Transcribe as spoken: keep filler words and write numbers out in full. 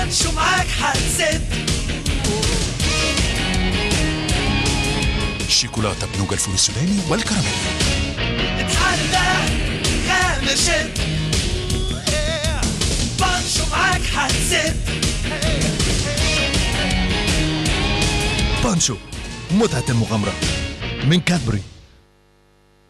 بانشو معاك حتسد. الشيكولاتة بنوجا الفول السوداني والكراميل. اتحدى غامر شد، بانشو معاك حتسد. بانشو متعة المغامرة من كادبري.